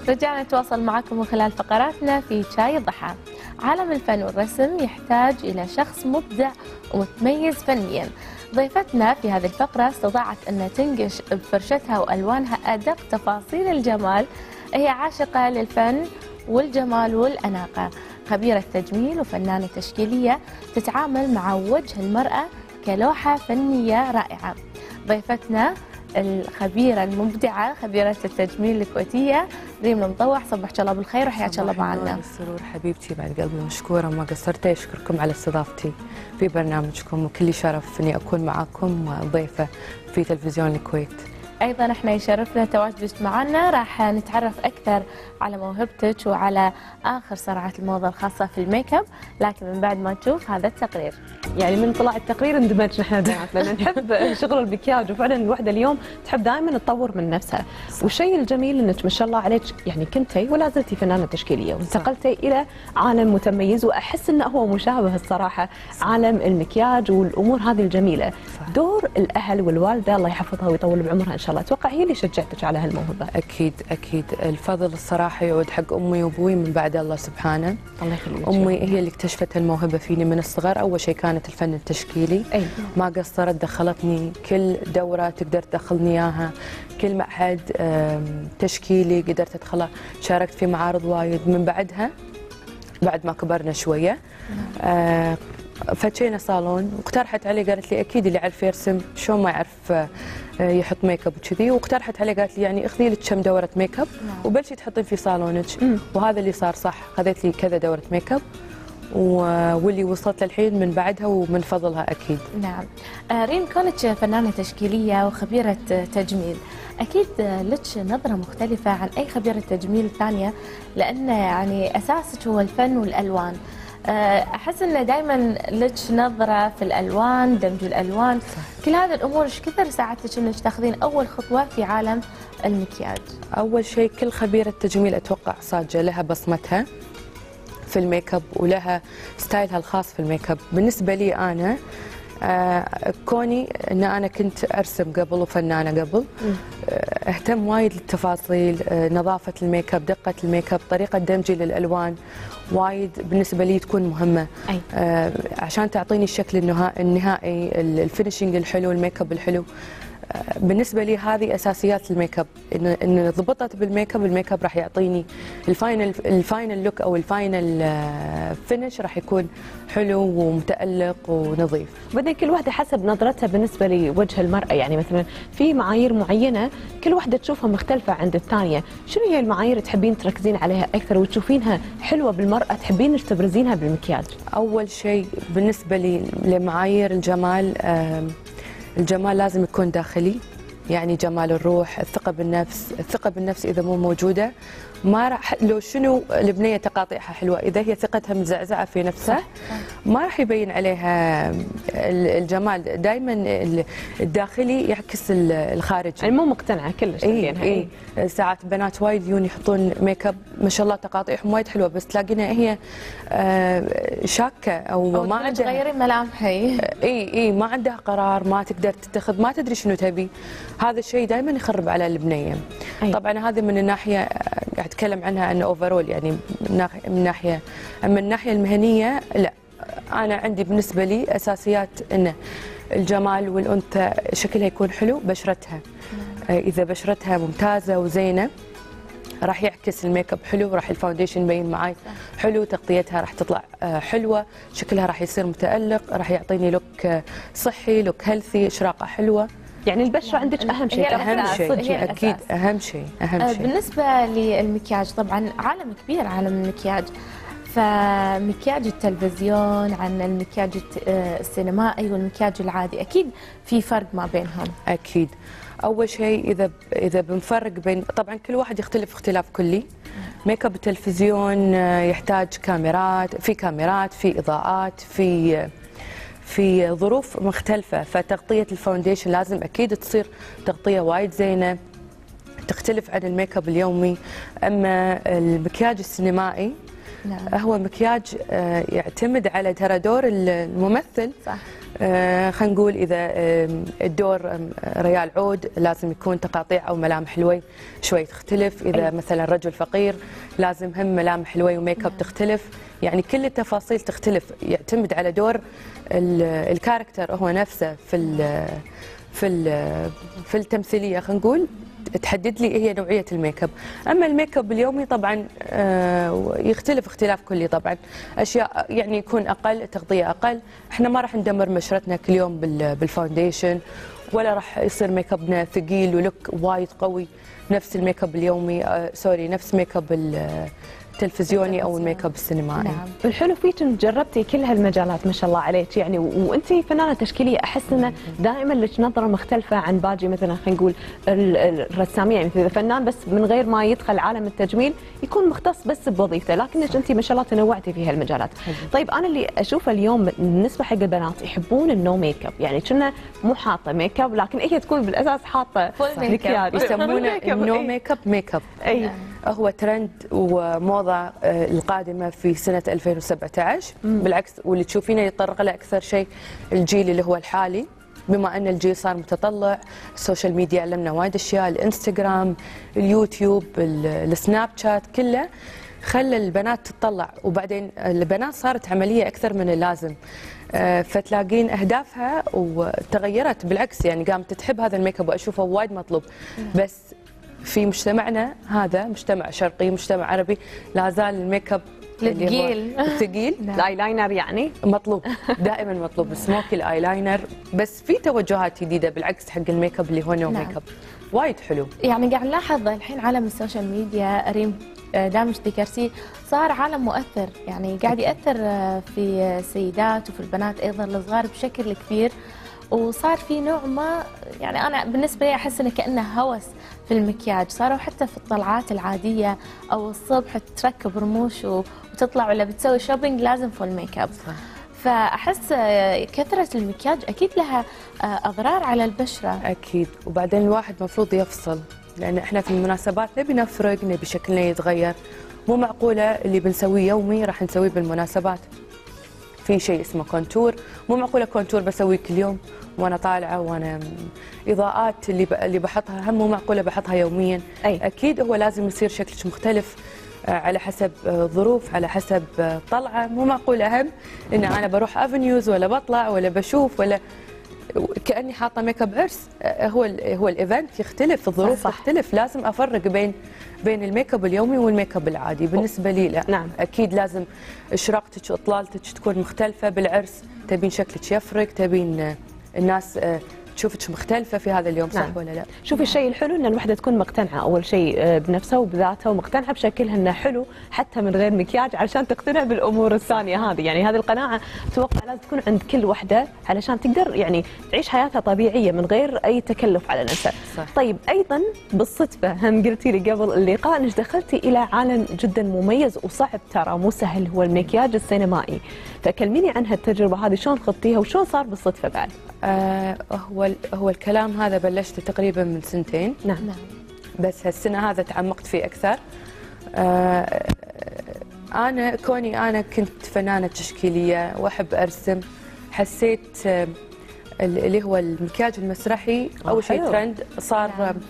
رجعنا نتواصل معكم من خلال فقراتنا في شاي الضحى. عالم الفن والرسم يحتاج إلى شخص مبدع ومتميز فنيا. ضيفتنا في هذه الفقرة استطاعت أن تنقش بفرشتها وألوانها أدق تفاصيل الجمال. هي عاشقة للفن والجمال والأناقة، خبيرة تجميل وفنانة تشكيلية تتعامل مع وجه المرأة كلوحة فنية رائعة. ضيفتنا الخبيرة المبدعة خبيرة التجميل الكويتية ريم المطوح. صبحك الله بالخير وحياك الله معنا. السرور حبيبتي، بعد قلبي مشكورة ما قصرتي. أشكركم على استضافتي في برنامجكم، وكل شرف إني أكون معاكم ضيفة في تلفزيون الكويت. أيضا احنا يشرفنا تواجدك معنا. راح نتعرف أكثر على موهبتك وعلى آخر صناعات الموضة الخاصة في الميك اب، لكن من بعد ما نشوف هذا التقرير. يعني من طلع التقرير اندمجنا احنا بنات، لان نحب شغل المكياج، وفعلا الوحده اليوم تحب دائما تطور من نفسها. والشيء الجميل انك ما شاء الله عليك يعني كنتي ولا زلتي فنانه تشكيليه، وانتقلتي الى عالم متميز، واحس انه هو مشابه الصراحه عالم المكياج والامور هذه الجميله. دور الاهل والوالده الله يحفظها ويطول بعمرها ان شاء الله، اتوقع هي اللي شجعتك على هالموهبه. اكيد اكيد، الفضل الصراحه يعود حق امي وابوي من بعد الله سبحانه. الله يخليك. امي هي اللي اكتشفت الموهبه فيني من الصغر. اول شيء كانت الفن التشكيلي. أيوة. ما قصرت، دخلتني كل دوره تقدر تدخلني اياها، كل معهد تشكيلي قدرت ادخله، شاركت في معارض وايد. من بعدها بعد ما كبرنا شويه فتشينا صالون، واقترحت علي قالت لي اكيد اللي يعرف يرسم شلون ما يعرف يحط ميك اب وكذي. واقترحت علي قالت لي يعني اخذي لك كم دوره ميك اب وبلشي تحطين في صالونك. وهذا اللي صار صح، خذيت لي كذا دوره ميك اب واللي وصلت للحين من بعدها ومن فضلها اكيد. نعم. ريم، كونك فنانه تشكيليه وخبيره تجميل، اكيد لك نظره مختلفه عن اي خبيره تجميل ثانيه، لان يعني اساسك هو الفن والالوان. احس انه دائما لك نظره في الالوان، دمج الالوان، كل هذه الامور ايش كثر ساعدتك انك تاخذين اول خطوه في عالم المكياج؟ اول شيء كل خبيره تجميل اتوقع صاجه لها بصمتها في الميك اب ولها ستايلها الخاص في الميك اب. بالنسبه لي انا كوني ان انا كنت ارسم قبل وفنانه قبل، اهتم وايد للتفاصيل، نظافه الميك اب، دقه الميك اب، طريقه دمجي للالوان وايد بالنسبه لي تكون مهمه. عشان تعطيني الشكل النهائي، الفينشنج الحلو، الميك اب الحلو. بالنسبه لي هذه اساسيات الميك اب، ان ضبطت بالميك اب، الميك اب راح يعطيني الفاينل لوك او الفاينل فينش راح يكون حلو ومتالق ونظيف. بعدين كل واحده حسب نظرتها بالنسبه لوجه المراه، يعني مثلا في معايير معينه كل واحده تشوفها مختلفه عند الثانيه. شنو هي المعايير تحبين تركزين عليها اكثر وتشوفينها حلوه بالمراه تحبين انك تبرزينها بالمكياج؟ اول شيء بالنسبه لي لمعايير الجمال، الجمال لازم يكون داخلي، يعني جمال الروح، الثقة بالنفس. الثقة بالنفس إذا مو موجودة ما راح، لو شنو البنية تقاطيعها حلوة، إذا هي ثقتها مزعزعة في نفسها ما راح يبين عليها الجمال. دائما الداخلي يعكس الخارجي. يعني مو مقتنعة كلش. اي ساعات بنات وايد يجون يحطون ميك اب ما شاء الله تقاطيعهم وايد حلوة، بس تلاقينا هي شاكة أو ما عندها، تغيرين ملامحي. اي ما عندها قرار، ما تقدر تتخذ، ما تدري شنو تبي. هذا الشيء دائما يخرب على البنيه. طبعا هذه من الناحيه قاعد اتكلم عنها انه اوفرول، يعني من ناحيه. اما الناحيه المهنيه لا، انا عندي بالنسبه لي اساسيات انه الجمال والانثى شكلها يكون حلو، بشرتها اذا بشرتها ممتازه وزينه راح يعكس الميك اب حلو، راح الفاونديشن يبين معاي حلو، تغطيتها راح تطلع حلوه، شكلها راح يصير متالق، راح يعطيني لوك صحي، لوك هيلثي، اشراقه حلوه. يعني البشره عندك اهم شيء. اهم شيء اكيد، اهم شيء بالنسبه للمكياج طبعا عالم كبير، عالم المكياج. فمكياج التلفزيون عن المكياج السينمائي والمكياج العادي، اكيد في فرق ما بينهم. اكيد. اول شيء اذا بنفرق بين، طبعا كل واحد يختلف اختلاف كلي. ميك اب التلفزيون يحتاج كاميرات، في اضاءات، في ظروف مختلفة، فتغطية الفاونديشن لازم أكيد تصير تغطية وايد زينة، تختلف عن الميك اب اليومي. أما المكياج السينمائي هو مكياج يعتمد على ترى دور الممثل. صح. خلينا نقول اذا الدور ريال عود لازم يكون تقاطيع او ملامح الوجه شوي تختلف، اذا مثلا رجل فقير لازم هم ملامح الوجه وميك اب تختلف، يعني كل التفاصيل تختلف، يعتمد على دور الكاركتر هو نفسه في التمثيليه. خلينا نقول تحدد لي هي نوعيه الميك اب. اما الميك اب اليومي طبعا يختلف اختلاف كلي، طبعا اشياء يعني يكون اقل، تغطيه اقل، احنا ما راح ندمر بشرتنا كل يوم بالفاونديشن، ولا راح يصير ميك ابنا ثقيل ولوك وايد قوي نفس الميك اب اليومي، نفس ميك اب التلفزيوني او الميك اب السينمائي. نعم. الحلو فيك انك جربتي كل هالمجالات ما شاء الله عليك، يعني وانت فنانه تشكيليه، احس انه دائما لك نظره مختلفه عن باقي مثلا خلينا نقول الرسامين، يعني اذا فنان بس من غير ما يدخل عالم التجميل يكون مختص بس بوظيفته، لكنك انت ما شاء الله تنوعتي في هالمجالات. طيب انا اللي اشوفه اليوم بالنسبه حق البنات يحبون النو ميك اب، يعني كنا مو حاطه ميك اب لكن هي تكون بالاساس حاطه مكياج، يسمونه النو ميك اب ميك اب. اي هو ترند وموضة القادمة في سنة 2017. بالعكس واللي تشوفينه يتطرق له أكثر شيء الجيل اللي هو الحالي، بما أن الجيل صار متطلع، السوشيال ميديا علمنا وايد أشياء، الانستغرام، اليوتيوب، السناب شات، كله خلى البنات تتطلع، وبعدين البنات صارت عملية أكثر من اللازم، فتلاقين أهدافها وتغيرت، بالعكس يعني قامت تحب هذا الميك اب وأشوفه وايد مطلوب. بس في مجتمعنا هذا مجتمع شرقي، مجتمع عربي، لا زال الميك اب الثقيل الايلاينر يعني مطلوب، دائما مطلوب، سموكي الايلاينر، بس في توجهات جديده بالعكس حق الميك اب اللي هو نو ميك اب وايد حلو. يعني قاعد نلاحظ الحين عالم السوشيال ميديا، ريم دامج ذكرتيه، صار عالم مؤثر، يعني قاعد ياثر في السيدات وفي البنات ايضا الصغار بشكل كبير، وصار في نوع ما، يعني انا بالنسبه لي احس انه كانه هوس في المكياج، صاروا حتى في الطلعات العاديه او الصبح تركب رموش وتطلع ولا بتسوي شوبينج لازم فول ميك اب. فاحس كثره المكياج اكيد لها اضرار على البشره. اكيد، وبعدين الواحد مفروض يفصل، لان احنا في المناسبات نبي نفرق، نبي شكلنا يتغير، مو معقوله اللي بنسويه يومي راح نسويه بالمناسبات. في شيء اسمه كونتور، مو معقوله كونتور بسويه كل يوم وانا طالعه، وانا اضاءات اللي بحطها هم مو معقوله بحطها يوميا. اكيد هو لازم يصير شكلك مختلف على حسب ظروف، على حسب طلعه، مو معقوله هم ان انا بروح افنيوز ولا بطلع ولا بشوف ولا كاني حاطه ميك اب عرس. هو الايفنت يختلف، الظروف تختلف، لازم افرق بين الميك اب اليومي والميك اب العادي. بالنسبه لي لا، نعم. اكيد لازم اشراقتك واطلالتك تكون مختلفه. بالعرس تبين شكلك يفرق، تبين الناس تشوفك مختلفه في هذا اليوم، صح نعم. ولا لا؟ شوفي الشيء الحلو ان الوحده تكون مقتنعه اول شيء بنفسها وبذاتها، ومقتنعه بشكلها انه حلو حتى من غير مكياج، علشان تقتنع بالامور الثانيه هذه. يعني هذه القناعه اتوقع لازم تكون عند كل وحده علشان تقدر يعني تعيش حياتها طبيعيه من غير اي تكلف على نفسها. طيب ايضا بالصدفه هم قلتي لي قبل اللقاء انك دخلتي الى عالم جدا مميز وصعب، ترى مو سهل، هو المكياج السينمائي. فكلميني عن هالتجربه هذه، شلون خضتيها وشلون صار بالصدفه بعد؟ هو الكلام هذا بلشته تقريبا من 2 سنين. نعم. بس هالسنه هذا تعمقت فيه اكثر. انا كنت فنانه تشكيليه واحب ارسم، حسيت اللي هو المكياج المسرحي اول شيء ترند صار.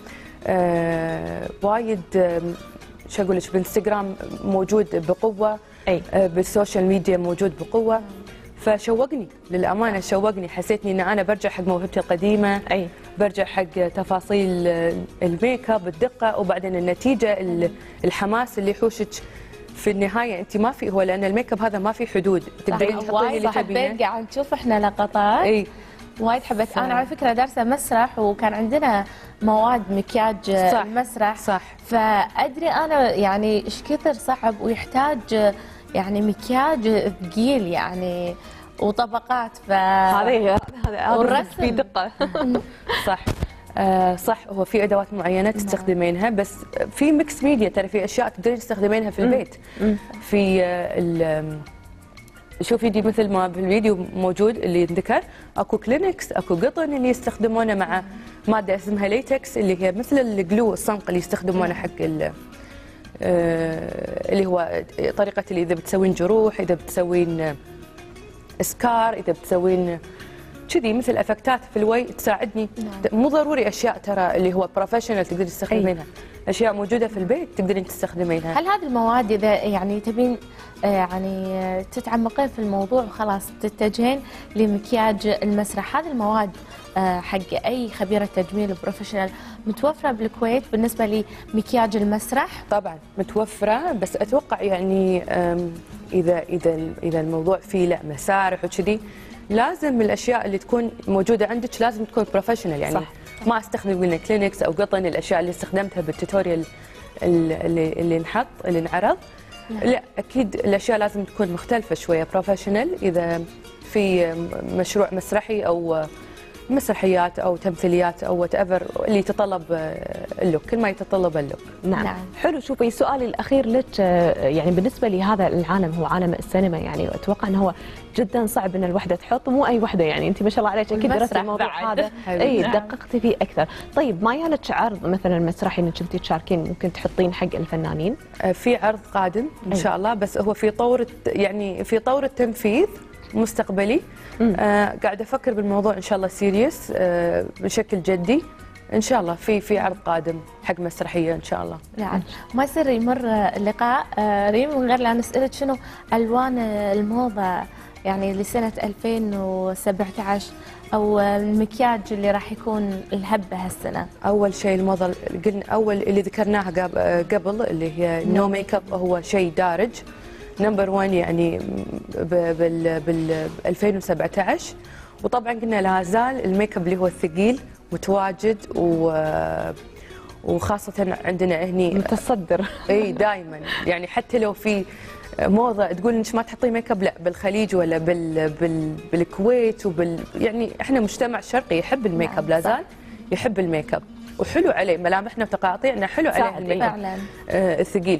وايد شو اقول لك، بالانستغرام موجود بقوه، بالسوشيال ميديا موجود بقوه، فشوقني للامانه، شوقني، حسيتني ان انا برجع حق موهبتي القديمه، برجع حق تفاصيل الميك اب، الدقه، وبعدين النتيجه، الحماس اللي يحوشك في النهايه. انت ما في، هو لان الميك اب هذا ما في حدود، تقدرين تحطين اللي تبينه. قاعد نشوف احنا لقطات وايد حبيت. انا على فكره دارسه مسرح، وكان عندنا مواد مكياج المسرح، فادري انا يعني ايش كثر صعب ويحتاج يعني مكياج ثقيل يعني وطبقات. هذا والرسم في دقه. صح. صح، هو في ادوات معينه تستخدمينها، بس في ميكس ميديا، ترى في اشياء تقدرين تستخدمينها في البيت. في شوفي دي مثل ما بالفيديو موجود اللي ينذكر، اكو كلينكس، اكو قطن اللي يستخدمونه مع ماده اسمها ليتكس اللي هي مثل الجلو، الصنق اللي يستخدمونه حق اللي هو طريقه اللي اذا بتسوين جروح، اذا بتسوين اسكار، اذا بتسوين كذي مثل افكتات في الوجه تساعدني. مو ضروري اشياء ترى اللي هو بروفيشنال تقدري تستخدمينها، اشياء موجوده في البيت تقدرين تستخدمينها. هل هذه المواد اذا يعني تبين يعني تتعمقين في الموضوع وخلاص تتجهين لمكياج المسرح، هذه المواد حق اي خبيره تجميل بروفيشنال متوفره بالكويت بالنسبه لمكياج المسرح؟ طبعا متوفره، بس اتوقع يعني اذا الموضوع فيه لا مسارح وكذي، لازم الاشياء اللي تكون موجوده عندك لازم تكون بروفيشنال يعني. صح. ما استخدم قلنا كلينكس او قطن، الاشياء اللي استخدمتها بالتوتوريال اللي انعرض. لا اكيد الاشياء لازم تكون مختلفه شويه، بروفيشنال. اذا في مشروع مسرحي او مسرحيات او تمثيليات او وات ايفر اللي يتطلب اللوك، كل ما يتطلب اللوك. نعم. حلو. شوفي سؤالي الاخير لك، يعني بالنسبه لهذا العالم هو عالم السينما، يعني اتوقع انه هو جدا صعب ان الوحده تحط، مو اي وحده يعني، انت ما شاء الله عليك اكيد درستي الموضوع هذا، اي دققتي فيه اكثر. طيب ما يالك عرض مثلا مسرحي انك كنتي تشاركين ممكن تحطين حق الفنانين؟ في عرض قادم ان شاء الله، بس هو في طور يعني في طور التنفيذ مستقبلي. قاعده افكر بالموضوع ان شاء الله سيريس، بشكل جدي ان شاء الله. في عرض قادم حق مسرحيه ان شاء الله. نعم. ما يصير يمر اللقاء ريم من غير لا نسالك شنو الوان الموضه يعني لسنه 2017 او المكياج اللي راح يكون الهبه هالسنه؟ اول شيء الموضه قلنا اول اللي ذكرناها قبل اللي هي نو ميك اب، هو شيء دارج نمبر 1 يعني بال 2017. وطبعا قلنا لا زال الميك اب اللي هو الثقيل متواجد، وخاصه عندنا هني متصدر. اي دائما يعني، حتى لو في موضه تقول انك ما تحطين ميك اب، لا بالخليج ولا بالكويت يعني احنا مجتمع شرقي يحب الميك اب، لا زال يحب الميك اب وحلو عليه، ملامحنا وتقاطيعنا حلو عليه الميك اب الثقيل.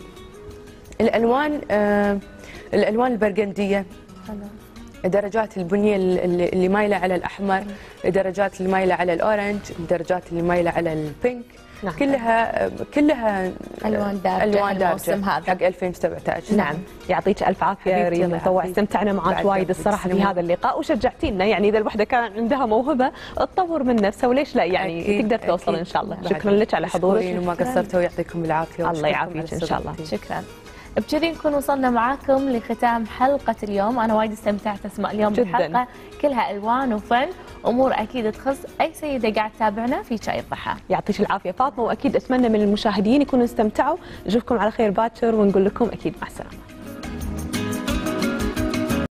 الالوان البرغنديه، درجات البنيه اللي مايله على الاحمر، درجات اللي مايله على الاورنج، درجات اللي مايله على البينك. نعم. كلها الوان دارجه هذا حق 2017. نعم. يعطيك الف عافيه ريم مطوع، استمتعنا معك وايد الصراحه في هذا اللقاء، وشجعتينا يعني اذا الوحده كان عندها موهبه تطور من نفسها وليش لا يعني أكيد تقدر توصل ان شاء الله. شكرا لك على حضورك وما قصرتوا، ويعطيكم العافيه. الله يعافيك ان شاء الله. شكرا. بكذي نكون وصلنا معاكم لختام حلقة اليوم. أنا وايد استمتعت أسمع اليوم بالحلقة، كلها ألوان وفن، أمور أكيد تخص أي سيدة قاعد تتابعنا في شاي الضحى. يعطيك العافية فاطمة، وأكيد أتمنى من المشاهدين يكونوا استمتعوا. نشوفكم على خير باكر ونقول لكم أكيد مع السلامة.